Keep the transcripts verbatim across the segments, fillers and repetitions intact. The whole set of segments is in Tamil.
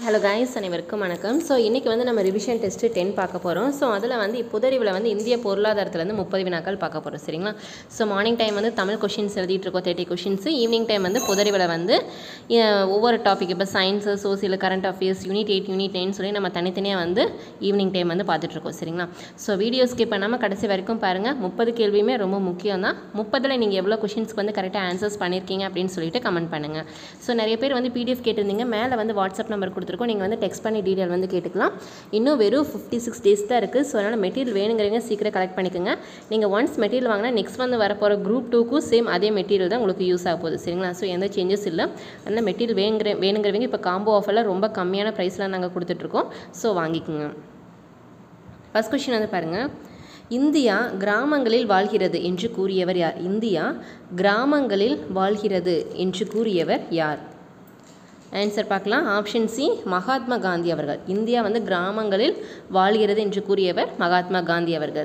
ஹலோ கைஸ், அனைவருக்கும் வணக்கம். ஸோ இன்றைக்கி வந்து நம்ம ரிவிஷன் டெஸ்ட்டு டென் பார்க்க போகிறோம். ஸோ அதில் வந்து புதறிவில் வந்து இந்திய பொருளாதாரத்துலேருந்து முப்பது வினாக்கள் பார்க்க போகிறோம். சரிங்களா? ஸோ மார்னிங் டைம் வந்து தமிழ் கொஷின்ஸ் எழுதிட்டு இருக்கோம், தேர்ட்டி கொஷின்ஸ். ஈவினிங் டைம் வந்து புதறிவில் வந்து ஒவ்வொரு டாபிக், இப்போ science, social, current affairs, unit eight unit nine சொல்லி நம்ம தனித்தனியாக வந்து ஈவினிங் டைம் வந்து பார்த்துட்ருக்கோம். சரிங்களா? ஸோ வீடியோ ஸ்கிப் பண்ணாமல் கடைசி வரைக்கும் பாருங்கள். முப்பது கேள்வியுமே ரொம்ப முக்கியம் தான். முப்பதில் நீங்கள் எவ்வளோ கொஷின்ஸ்க்கு வந்து கரெக்டாக ஆன்சர்ஸ் பண்ணியிருக்கீங்க அப்படின்னு சொல்லிட்டு கமெண்ட் பண்ணுங்கள். ஸோ நிறைய பேர் வந்து பிடிஎஃப் கேட்டிருந்தீங்க, மேலே வந்து வாட்ஸ்அப் நம்பர் கொடுத்துருக்கோம், நீங்கள் வந்து டெக்ஸ்ட் பண்ணி டீட்டெயில் வந்து கேட்டுக்கலாம். இன்னும் வெறும் ஃபிஃப்டி சிக்ஸ் டேஸ் தான் இருக்குது. ஸோ அதனால் மெட்டீரியல் வேணுங்கிறவங்க சீக்கிரம் கலெக்ட் பண்ணிக்கோங்க. நீங்கள் ஒன்ஸ் மெட்டீரியல் வாங்கினா நெக்ஸ்ட் வந்து வரப்போகிற குரூப் டூக்கும் சேம் அதே மெட்டீரியல் தான் உங்களுக்கு யூஸ் ஆக போகுது. சரிங்களா? ஸோ எந்த சேஞ்சஸ் இல்லை. அதனால் மெட்டீரியல் வேணுங்கிற வேணுங்கிறவங்க இப்போ காம்போ ஆஃபரில் ரொம்ப கம்மியான ப்ரைஸில் நாங்கள் கொடுத்துட்ருக்கோம். ஸோ வாங்கிக்கோங்க. ஃபஸ்ட் கொஸ்டின் வந்து பாருங்கள். இந்தியா கிராமங்களில் வாழ்கிறது என்று கூறியவர் யார்? இந்தியா கிராமங்களில் வாழ்கிறது என்று கூறியவர் யார்? ஆன்சர் பார்க்கலாம். ஆப்ஷன் சி, மகாத்மா காந்தி அவர்கள். இந்தியா வந்து கிராமங்களில் வாழ்கிறது என்று கூறியவர் மகாத்மா காந்தி அவர்கள்.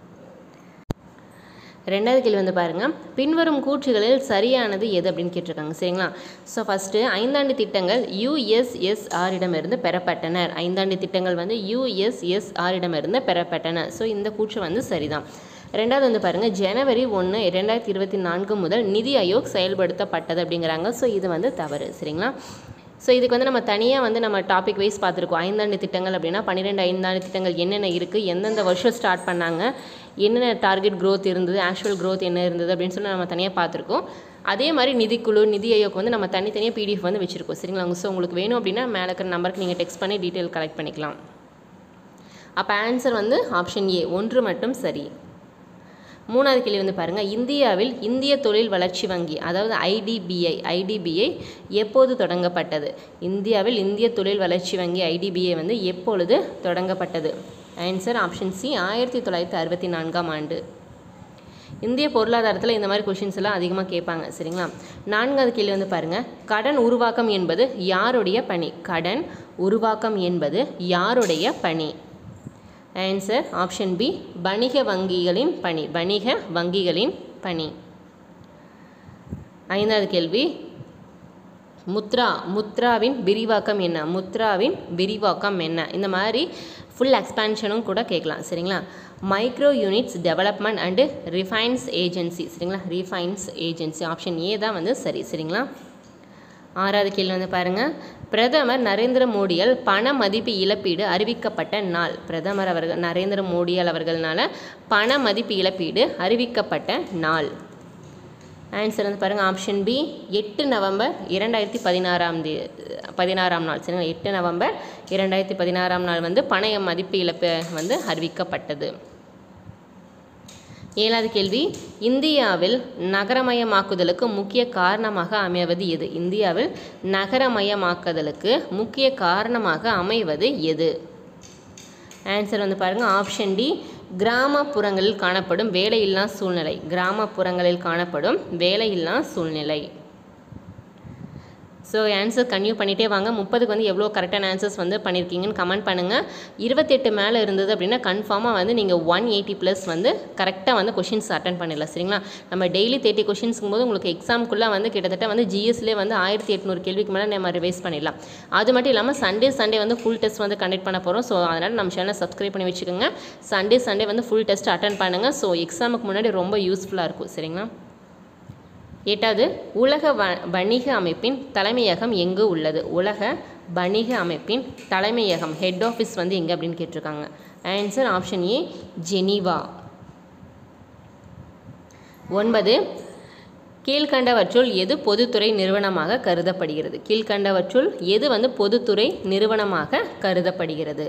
ரெண்டாவது கேள்வி வந்து பாருங்கள். பின்வரும் கூற்றுகளில் சரியானது எது அப்படின்னு கேட்டிருக்காங்க. சரிங்களா? ஸோ ஃபஸ்ட்டு, ஐந்தாண்டு திட்டங்கள் யுஎஸ்எஸ்ஆரிடமிருந்து பெறப்பட்டனர். ஐந்தாண்டு திட்டங்கள் வந்து யுஎஸ்எஸ்ஆரிடமிருந்து பெறப்பட்டன. ஸோ இந்த கூற்று வந்து சரிதான். ரெண்டாவது வந்து பாருங்கள், ஜனவரி ஒன்று இரண்டாயிரத்தி இருபத்தி நான்கு முதல் நிதி ஆயோக் செயல்படுத்தப்பட்டது அப்படிங்கிறாங்க. ஸோ இது வந்து தவறு. சரிங்களா? ஸோ இதுக்கு வந்து நம்ம தனியாக வந்து நம்ம டாபிக் வைஸ் பார்த்துருக்கோம். ஐந்தாண்டு திட்டங்கள் அப்படின்னா பன்னிரெண்டு ஐந்தாண்டு திட்டங்கள் என்னென்ன இருக்குது, எந்தெந்த வருஷம் ஸ்டார்ட் பண்ணாங்க, என்னென்ன டார்கெட் க்ரோத் இருந்தது, ஆக்சுவல் க்ரோத் என்ன இருந்தது அப்படின்னு சொல்லி நம்ம தனியாக பார்த்துருக்கோம். அதே மாதிரி நிதிக்குழு, நிதி ஆயோக் வந்து நம்ம தனித்தனியாக பிடிஎஃப் வந்து வச்சுருக்கோம். சரிங்களா? ஸோ உங்களுக்கு வேணும் அப்படின்னா மேலே இருக்கிற நம்பருக்கு நீங்கள் டெக்ஸ்ட் பண்ணி டீட்டெயில் கலெக்ட் பண்ணிக்கலாம். அப்போ ஆன்சர் வந்து ஆப்ஷன் ஏ, ஒன்று மட்டும் சரி. மூணாவது கேள்வி வந்து பாருங்கள். இந்தியாவில் இந்திய தொழில் வளர்ச்சி வங்கி, அதாவது ஐடிபிஐ ஐடிபிஐ எப்போது தொடங்கப்பட்டது? இந்தியாவில் இந்திய தொழில் வளர்ச்சி வங்கி ஐடிபிஐ வந்து எப்பொழுது தொடங்கப்பட்டது? ஆன்சர் ஆப்ஷன் சி, ஆயிரத்தி தொள்ளாயிரத்தி அறுபத்தி நான்காம் ஆண்டு. இந்திய பொருளாதாரத்தில் இந்த மாதிரி கொஷின்ஸ் எல்லாம் அதிகமாக கேட்பாங்க. சரிங்களா? நான்காவது கேள்வி வந்து பாருங்கள். கடன் உருவாக்கம் என்பது யாருடைய பணி? கடன் உருவாக்கம் என்பது யாருடைய பணி? ஆன்சர் ஆப்ஷன் பி, வணிக வங்கிகளின் பணி. வணிக வங்கிகளின் பணி. ஐந்தாவது கேள்வி. முத்ரா முத்ராவின் விரிவாக்கம் என்ன? முத்ராவின் விரிவாக்கம் என்ன? இந்த மாதிரி ஃபுல் எக்ஸ்பான்ஷனும் கூட கேட்கலாம். சரிங்களா? Micro units development and refinance agency. சரிங்களா? Refinance agency. ஆப்ஷன் ஏ தான் வந்து சரி. சரிங்களா? ஆறாவது கேள்வி வந்து பாருங்கள். பிரதமர் நரேந்திர மோடியால் பண மதிப்பு இழப்பீடு அறிவிக்கப்பட்ட நாள். பிரதமர் அவர்கள் நரேந்திர மோடியால் அவர்களால் பண மதிப்பு இழப்பீடு அறிவிக்கப்பட்ட நாள். ஆன்சர் வந்து பாருங்கள். ஆப்ஷன் பி, எட்டு நவம்பர் இரண்டாயிரத்தி பதினாறாம் தே பதினாறாம் நாள். சரிங்களா? எட்டு நவம்பர் இரண்டாயிரத்தி பதினாறாம் நாள் வந்து பண மதிப்பு இழப்பு வந்து அறிவிக்கப்பட்டது. ஏழாவது கேள்வி. இந்தியாவில் நகரமயமாக்குதலுக்கு முக்கிய காரணமாக அமைவது எது? இந்தியாவில் நகரமயமாக்குதலுக்கு முக்கிய காரணமாக அமைவது எது? ஆன்சர் வந்து பாருங்கள். ஆப்ஷன் டி, கிராமப்புறங்களில் காணப்படும் வேலையில்லா சூழ்நிலை. கிராமப்புறங்களில் காணப்படும் வேலையில்லா சூழ்நிலை. ஸோ ஆன்சர் கன்டினியூ பண்ணிகிட்டே வாங்க. முப்பதுக்கு வந்து எவ்வளோ கரெக்டான ஆன்சர்ஸ் வந்து பண்ணியிருக்கீங்கன்னு கமெண்ட் பண்ணுங்கள். இருபத்தெட்டு மேலே இருந்தது அப்படின்னா கன்ஃபார்மாக வந்து நீங்கள் ஒன் எயிட்டி ப்ளஸ் வந்து கரெக்டாக வந்து கொஷின்ஸ் அட்டன் பண்ணிடலாம். சரிங்களா? நம்ம டெய்லி தேர்ட்டி கொஷின்ஸுக்கும் போது உங்களுக்கு எக்ஸாமுக்குள்ளே வந்து கிட்டத்தட்ட வந்து ஜிஎஸ்லேயே வந்து ஆயிரத்தி எட்நூறு கேள்விக்கு மேலே நம்ம ரிவைஸ் பண்ணிடலாம். அது மட்டும் இல்லாமல் சண்டே சண்டே வந்து ஃபுல் டெஸ்ட் வந்து கண்டக்ட் பண்ண போகிறோம். ஸோ அதனால் நம்ம சேனலை சப்ஸ்கிரைப் பண்ணி வச்சுக்கோங்க. சண்டே சண்டே வந்து ஃபுல் டெஸ்ட் அட்டன் பண்ணுங்கள். ஸோ எக்ஸாமுக்கு முன்னாடி ரொம்ப யூஸ்ஃபுல்லாக இருக்கும். சரிங்களா? எட்டாவது, உலக வ வணிக அமைப்பின் தலைமையகம் எங்கு உள்ளது? உலக வணிக அமைப்பின் தலைமையகம், ஹெட் ஆஃபீஸ் வந்து எங்கே அப்படின்னு கேட்டிருக்காங்க. Answer option A, Geneva. ஒன்பது, கீழ்கண்டவற்றுள் எது பொதுத்துறை நிறுவனமாக கருதப்படுகிறது? கீழ்கண்டவற்றுள் எது வந்து பொதுத்துறை நிறுவனமாக கருதப்படுகிறது?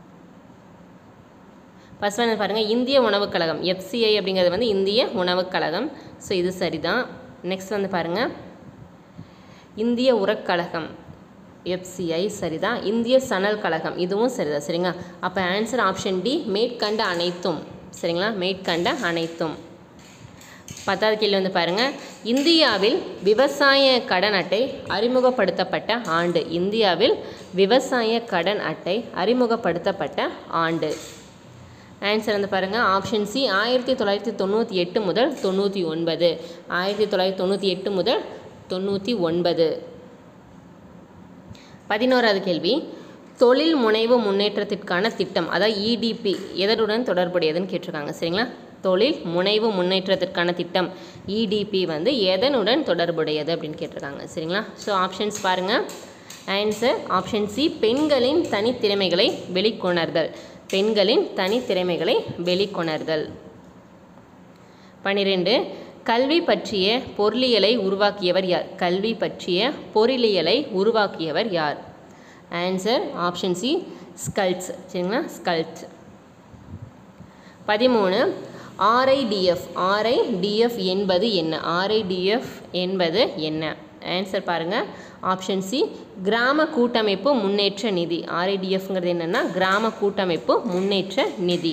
ஃபர்ஸ்ட் வந்து பாருங்கள். இந்திய உணவுக் கழகம், எஃப்சிஐ அப்படிங்கிறது வந்து இந்திய உணவுக் கழகம். ஸோ இது சரிதான். நெக்ஸ்ட் வந்து பாருங்கள். இந்திய உரக்கழகம், எஃப்சிஐ சரிதான். இந்திய சணல் கழகம், இதுவும் சரிதான். சரிங்களா? அப்போ ஆன்சர் ஆப்ஷன் டி, மேற்கண்ட அனைத்தும். சரிங்களா? மேற்கண்ட அனைத்தும். பத்தாவது கேள்வி வந்து பாருங்கள். இந்தியாவில் விவசாய கடன் அட்டை அறிமுகப்படுத்தப்பட்ட ஆண்டு. இந்தியாவில் விவசாய கடன் அட்டை அறிமுகப்படுத்தப்பட்ட ஆண்டு. ஆன்சர் வந்து பாருங்கள். ஆப்ஷன் சி, ஆயிரத்தி தொள்ளாயிரத்தி தொண்ணூற்றி எட்டு முதல் தொண்ணூற்றி ஒன்பது. ஆயிரத்தி தொள்ளாயிரத்தி தொண்ணூற்றி எட்டு முதல் தொண்ணூற்றி ஒன்பது. பதினோராவது கேள்வி. தொழில் முனைவு முன்னேற்றத்திற்கான திட்டம், அதாவது இடிபி எதனுடன் தொடர்புடையதுன்னு கேட்டிருக்காங்க. சரிங்களா, தொழில் முனைவு முன்னேற்றத்திற்கான திட்டம் இடிபி வந்து எதனுடன் தொடர்புடையது அப்படின்னு கேட்டிருக்காங்க. சரிங்களா, ஸோ ஆப்ஷன்ஸ் பாருங்கள். ஆன்சர் ஆப்ஷன் சி, பெண்களின் தனித்திறமைகளை வெளிக்கொணர்தல். பெண்களின் தனித்திறமைகளை வெளிக்கொணர்தல். பன்னிரெண்டு, கல்வி பற்றிய பொருளியலை உருவாக்கியவர் யார்? கல்வி பற்றிய பொருளியலை உருவாக்கியவர் யார்? Answer option C, Schultz. சரிங்களா, ஸ்கல்ட்ஸ். பதிமூணு, ஆர்ஐடிஎஃப். ஆர்ஐடிஎஃப் என்பது என்ன? ஆர்ஐடிஎஃப் என்பது என்ன? ஆன்சர் பாருங்கள். ஆப்ஷன் சி, கிராம கூட்டமைப்பு முன்னேற்ற நிதி. ஆர்ஐடிஎஃப்ங்கிறது என்னென்னா கிராம கூட்டமைப்பு முன்னேற்ற நிதி.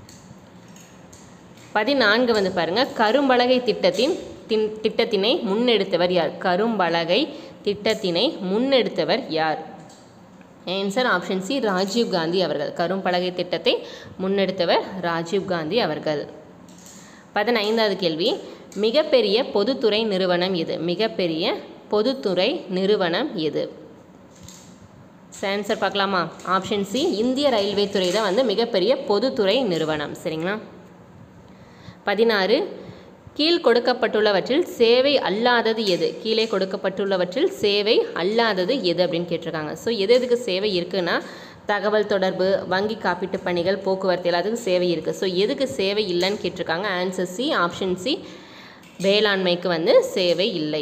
பதினான்கு வந்து பாருங்கள், கரும்பலகை திட்டத்தின் திட்டத்தினை முன்னெடுத்தவர் யார்? கரும்பலகை திட்டத்தினை முன்னெடுத்தவர் யார்? Answer option C, Rajiv Gandhi அவர்கள். கரும்பலகை திட்டத்தை முன்னெடுத்தவர் ராஜீவ் காந்தி அவர்கள். பதினைந்தாவது கேள்வி, மிகப்பெரிய பொதுத்துறை நிறுவனம் எது? மிகப்பெரிய பொதுத்துறை நிறுவனம் எது? ஆன்சர் பார்க்கலாமா? ஆப்ஷன் சி, இந்திய ரயில்வே துறை தான் வந்து மிகப்பெரிய பொதுத்துறை நிறுவனம். சரிங்களா. பதினாறு, கீழ் கொடுக்கப்பட்டுள்ளவற்றில் சேவை அல்லாதது எது? கீழே கொடுக்கப்பட்டுள்ளவற்றில் சேவை அல்லாதது எது அப்படின்னு கேட்டிருக்காங்க. ஸோ எது எதுக்கு சேவை இருக்குன்னா தகவல் தொடர்பு, வங்கி காப்பீட்டு பணிகள், போக்குவரத்து எல்லாத்துக்கும் சேவை இருக்குது. ஸோ எதுக்கு சேவை இல்லைன்னு கேட்டிருக்காங்க. ஆன்சர் சி, ஆப்ஷன் சி, வேளாண்மைக்கு வந்து சேவை இல்லை.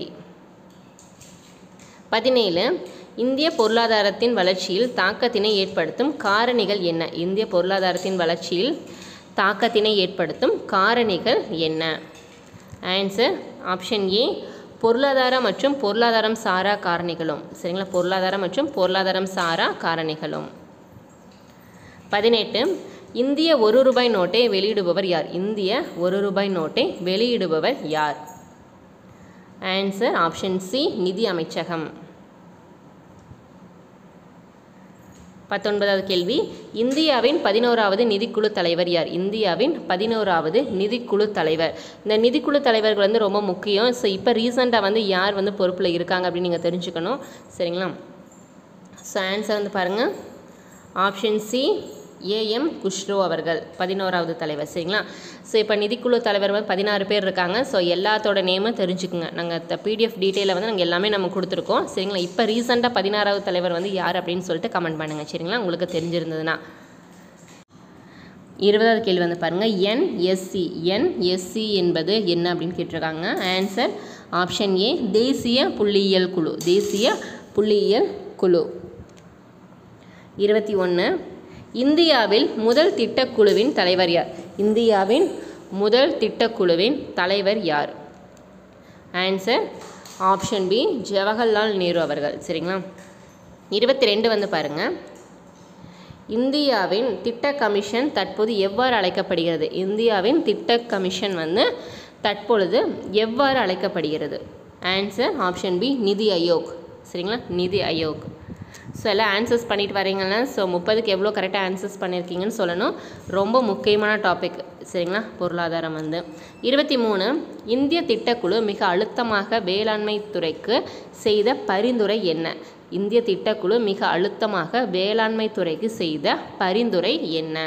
பதினேழு, இந்திய பொருளாதாரத்தின் வளர்ச்சியில் தாக்கத்தினை ஏற்படுத்தும் காரணிகள் என்ன? இந்திய பொருளாதாரத்தின் வளர்ச்சியில் தாக்கத்தினை ஏற்படுத்தும் காரணிகள் என்ன? ஆன்சர் ஆப்ஷன் ஏ, பொருளாதார மற்றும் பொருளாதாரம் சாரா காரணிகளும். சரிங்களா, பொருளாதாரம் மற்றும் பொருளாதாரம் சாரா காரணிகளும். பதினெட்டு, இந்திய ஒரு ரூபாய் நோட்டை வெளியிடுபவர் யார்? இந்திய ஒரு ரூபாய் நோட்டை வெளியிடுபவர் யார்? ஆன்சர் ஆப்ஷன் சி, நிதி அமைச்சகம். பத்தொன்பதாவது கேள்வி, இந்தியாவின் பதினோராவது நிதிக்குழு தலைவர் யார்? இந்தியாவின் பதினோராவது நிதிக்குழு தலைவர். இந்த நிதிக்குழு தலைவர்கள் வந்து ரொம்ப முக்கியம். ஸோ இப்போ ரீசெண்டாக வந்து யார் வந்து பொறுப்பில் இருக்காங்க அப்படின்னு நீங்கள் தெரிஞ்சுக்கணும். சரிங்களா. ஸோ ஆன்சர் வந்து பாருங்கள். ஆப்ஷன் சி, ஏஎம் குஷ்ரோ அவர்கள் பதினோராவது தலைவர். சரிங்களா. ஸோ இப்போ நிதிக்குழு தலைவர் வந்து பதினாறு பேர் இருக்காங்க. ஸோ எல்லாத்தோட நேமும் தெரிஞ்சுக்குங்க. நாங்கள் பிடிஎஃப் டீட்டெயிலில் வந்து நாங்கள் எல்லாமே நம்ம கொடுத்துருக்கோம். சரிங்களா. இப்போ ரீசெண்டாக பதினாறாவது தலைவர் வந்து யார் அப்படின்னு சொல்லிட்டு கமெண்ட் பண்ணுங்கள். சரிங்களா, உங்களுக்கு தெரிஞ்சிருந்ததுன்னா. இருபதாவது கேள்வி வந்து பாருங்கள், என்எஸ்சி. என்எஸ்சி என்பது என்ன அப்படின்னு கேட்டிருக்காங்க. ஆன்சர் ஆப்ஷன் ஏ, தேசிய புள்ளியியல் குழு. தேசிய புள்ளியியல் குழு. இருபத்தி ஒன்று, இந்தியாவில் முதல் திட்டக்குழுவின் தலைவர் யார்? இந்தியாவின் முதல் திட்டக்குழுவின் தலைவர் யார்? Answer option B, Jawaharlal Nehru அவர்கள். சரிங்களா. இருபத்தி ரெண்டு வந்து பாருங்கள், இந்தியாவின் திட்ட கமிஷன் தற்போது எவ்வாறு அழைக்கப்படுகிறது? இந்தியாவின் திட்ட கமிஷன் வந்து தற்பொழுது எவ்வாறு அழைக்கப்படுகிறது? ஆன்சர் ஆப்ஷன் பி, நிதி ஆயோக். சரிங்களா, நிதி ஆயோக். ஸோ எல்லாம் ஆன்சர்ஸ் பண்ணிட்டு வரீங்களா? ஸோ முப்பதுக்கு எவ்வளோ கரெக்டாக ஆன்சர்ஸ் பண்ணியிருக்கீங்கன்னு சொல்லணும். ரொம்ப முக்கியமான டாபிக். சரிங்களா, பொருளாதாரம் வந்து. இருபத்தி மூணு, இந்திய திட்டக்குழு மிக அழுத்தமாக வேளாண்மை துறைக்கு செய்த பரிந்துரை என்ன? இந்திய திட்டக்குழு மிக அழுத்தமாக வேளாண்மை துறைக்கு செய்த பரிந்துரை என்ன?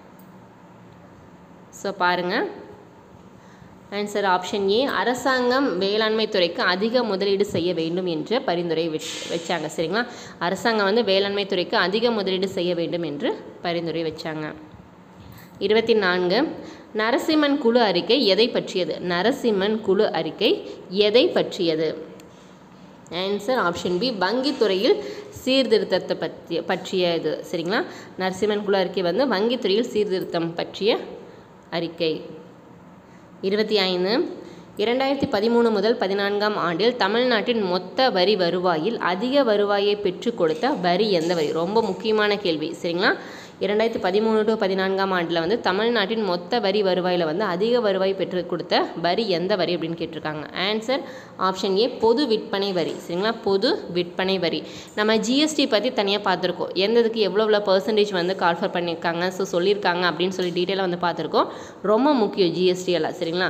ஸோ பாருங்கள். ஆன்சர் ஆப்ஷன் ஏ, அரசாங்கம் வேளாண்மை துறைக்கு அதிக முதலீடு செய்ய வேண்டும் என்ற பரிந்துரை வச்சாங்க. சரிங்களா, அரசாங்கம் வந்து வேளாண்மை துறைக்கு அதிக முதலீடு செய்ய வேண்டும் என்று பரிந்துரை வச்சாங்க. இருபத்தி நான்கு, நரசிம்மன் குழு அறிக்கை எதை பற்றியது? நரசிம்மன் குழு அறிக்கை எதை பற்றியது? ஆன்சர் ஆப்ஷன் பி, வங்கித்துறையில் சீர்திருத்தத்தை பற்றிய பற்றிய இது. சரிங்களா, நரசிம்மன் குழு அறிக்கை வந்து வங்கித்துறையில் சீர்திருத்தம் பற்றிய அறிக்கை. இருபத்தி ஐந்து, இரண்டாயிரத்தி பதிமூணு முதல் பதினான்காம் ஆண்டில் தமிழ்நாட்டின் மொத்த வரி வருவாயில் அதிக வருவாயை பெற்றுக் கொடுத்த வரி எந்த வரி? ரொம்ப முக்கியமான கேள்வி. சரிங்களா, இரண்டாயிரத்தி பதிமூணு டு பதினான்காம் ஆண்டில் வந்து தமிழ்நாட்டின் மொத்த வரி வருவாயில் வந்து அதிக வருவாய் பெற்று கொடுத்த வரி எந்த வரி அப்படின்னு கேட்டிருக்காங்க. ஆன்சர் ஆப்ஷன் ஏ, பொது விற்பனை வரி. சரிங்களா, பொது விற்பனை வரி. நம்ம ஜிஎஸ்டி பற்றி தனியாக பார்த்துருக்கோம். எந்ததுக்கு எவ்வளோ எவ்வளோ பர்சன்டேஜ் வந்து கால்ஃபர் பண்ணியிருக்காங்க, ஸோ சொல்லியிருக்காங்க அப்படின்னு சொல்லி டீட்டெயிலாக வந்து பார்த்துருக்கோம். ரொம்ப முக்கியம் ஜிஎஸ்டி எல்லாம். சரிங்களா. ஸோ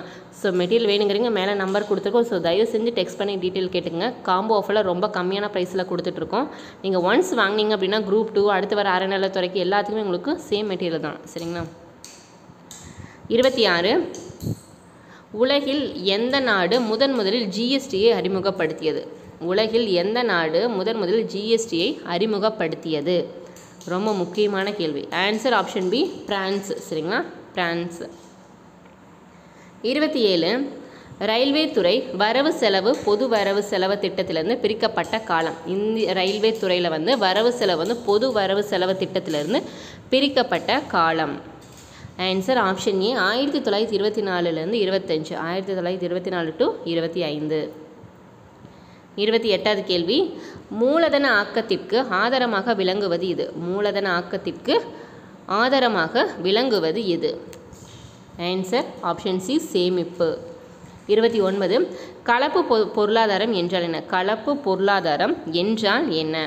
ஸோ மெட்டீரியல் வேணுங்கிறீங்க மேலே நம்பர் கொடுத்துருக்கோம். ஸோ தயவு செஞ்சு டெக்ஸ்ட் பண்ணி டீட்டெயில் கேட்டுங்க. காம்போ ஆஃபரில் ரொம்ப கம்மியான ப்ரைஸில் கொடுத்துட்ருக்கோம். நீங்கள் ஒன்ஸ் வாங்கினீங்க அப்படின்னா குரூப் டூ அடுத்து வர அறநிலைத்துறைக்கு எல்லாத்துக்குமே உங்களுக்கு சேம் மெட்டீரியல் தான். சரிங்களா? இருபத்தி ஆறு, உலகில் எந்த நாடு முதன் முதலில் ஜிஎஸ்டியை அறிமுகப்படுத்தியது? உலகில் எந்த நாடு முதன் முதலில் ஜிஎஸ்டியை அறிமுகப்படுத்தியது? ரொம்ப முக்கியமான கேள்வி. Answer option B, France. சரிங்களா? பிரான்ஸ். இருபத்தி ஏழு, ரயில்வே துறை வரவு செலவு பொது வரவு செலவு திட்டத்திலிருந்து பிரிக்கப்பட்ட காலம். இந்திய ரயில்வே துறையில் வந்து வரவு செலவு வந்து பொது வரவு செலவு திட்டத்திலிருந்து பிரிக்கப்பட்ட காலம். ஆன்சர் ஆப்ஷன் ஏ, ஆயிரத்தி தொள்ளாயிரத்தி இருபத்தி நாலுலேருந்து இருபத்தஞ்சு ஆயிரத்தி தொள்ளாயிரத்தி இருபத்தி நாலு டு இருபத்தி ஐந்து. இருபத்தி எட்டாவது கேள்வி, மூலதன ஆக்கத்திற்கு ஆதாரமாக விளங்குவது இது? மூலதன ஆக்கத்திற்கு ஆதாரமாக விளங்குவது எது? ஆன்சர் ஆப்ஷன் சி, சேமிப்பு. இருபத்தி ஒன்பது, கலப்பு பொ பொருளாதாரம் என்றால் என்ன? கலப்பு பொருளாதாரம் என்றால் என்ன?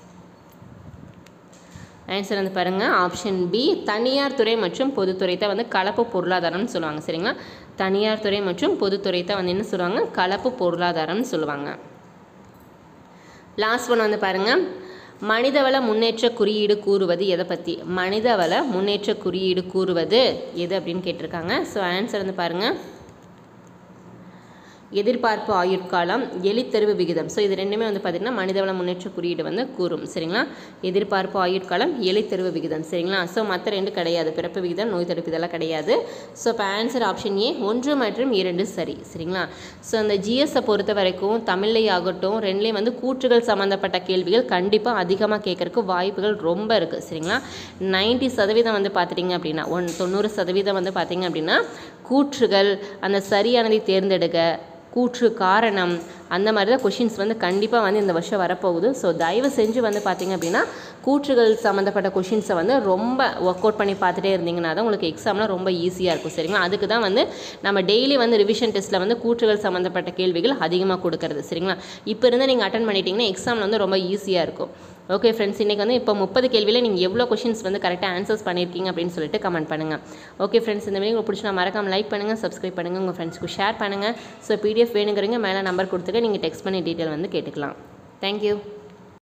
ஆன்சர் வந்து பாருங்கள், ஆப்ஷன் பி, தனியார் துறை மற்றும் பொதுத்துறை தான் வந்து கலப்பு பொருளாதாரம்னு சொல்லுவாங்க. சரிங்களா? தனியார் துறை மற்றும் பொதுத்துறை தான் வந்து என்ன சொல்லுவாங்க? கலப்பு பொருளாதாரம்னு சொல்லுவாங்க. லாஸ்ட் ஒன் வந்து பாருங்கள், மனிதவள முன்னேற்ற குறியீடு கூறுவது எதை பற்றி? மனிதவள முன்னேற்ற குறியீடு கூறுவது எது அப்படின்னு கேட்டிருக்காங்க. ஸோ ஆன்சர் வந்து பாருங்கள், எதிர்பார்ப்பு ஆயுட்காலம், எழுத்தறிவு விகிதம். ஸோ இது ரெண்டுமே வந்து பார்த்திங்கன்னா மனிதவள முன்னேற்ற குறியீடு வந்து கூறும். சரிங்களா? எதிர்பார்ப்பு ஆயுட்காலம், எழுத்தறிவு விகிதம். சரிங்களா? ஸோ மற்ற ரெண்டு கிடையாது, பிறப்பு விகிதம், நோய் தடுப்பு இதெல்லாம் கிடையாது. ஸோ இப்போ ஆன்சர் ஆப்ஷன் ஏ, ஒன்று மற்றும் இரண்டு சரி. சரிங்களா? ஸோ அந்த ஜிஎஸ்ஸை பொறுத்த வரைக்கும் தமிழ்லேயே ஆகட்டும் ரெண்டுலேயும் வந்து கூற்றுகள் சம்மந்தப்பட்ட கேள்விகள் கண்டிப்பாக அதிகமாக கேட்கறதுக்கு வாய்ப்புகள் ரொம்ப இருக்குது. சரிங்களா? நைன்ட்டி சதவீதம் வந்து பார்த்துட்டிங்க அப்படின்னா ஒன் தொண்ணூறு சதவீதம் வந்து பார்த்திங்க அப்படின்னா கூற்றுகள், அந்த சரியானதை தேர்ந்தெடுக்க, கூற்று காரணம், அந்த மாதிரி தான் கொஷின்ஸ் வந்து கண்டிப்பாக வந்து இந்த வருஷம் வரப்போகுது. ஸோ தயவு செஞ்சு வந்து பார்த்திங்க அப்படின்னா கூற்றுகள் சம்மந்தப்பட்ட கொஷின்ஸை வந்து ரொம்ப ஒர்க் அவுட் பண்ணி பார்த்துட்டே இருந்தீங்கன்னா தான் உங்களுக்கு எக்ஸாம்லாம் ரொம்ப ஈஸியாக இருக்கும். சரிங்களா? அதுக்கு தான் வந்து நம்ம டெய்லி வந்து ரிவிஷன் டெஸ்ட்டில் வந்து கூற்றுகள் சம்மந்தப்பட்ட கேள்விகள் அதிகமாக கொடுக்கறது. சரிங்களா? இப்போ இருந்து நீங்கள் அட்டன் பண்ணிட்டீங்கன்னா எக்ஸாமில் வந்து ரொம்ப ஈஸியாக இருக்கும். ஓகே ஃப்ரெண்ட்ஸ், இன்றைக்கி வந்து இப்போ முப்பது கேள்வியில் நீங்கள் எவ்வளோ கொஷின்ஸ் வந்து கரெக்டாக ஆன்சர்ஸ் பண்ணியிருக்கீங்க அப்படின்னு சொல்லிட்டு கமெண்ட் பண்ணுங்கள். ஓகே ஃப்ரெண்ட்ஸ், இந்த வீடியோ உங்களுக்கு பிடிச்சா மறக்காம லைக் பண்ணுங்கள், சப்ஸ்கிரைப் பண்ணுங்கள், உங்கள் ஃப்ரெண்ட்ஸ்க்கு ஷேர் பண்ணுங்கள். ஸோ பிடிஎஃப் வேணுங்கிறீங்க மேலே நம்பர் கொடுத்துட்டு நீங்கள் டெக்ஸ்ட் பண்ணி டீட்டெயில் வந்து கேட்டுக்கலாம். தேங்க்யூ.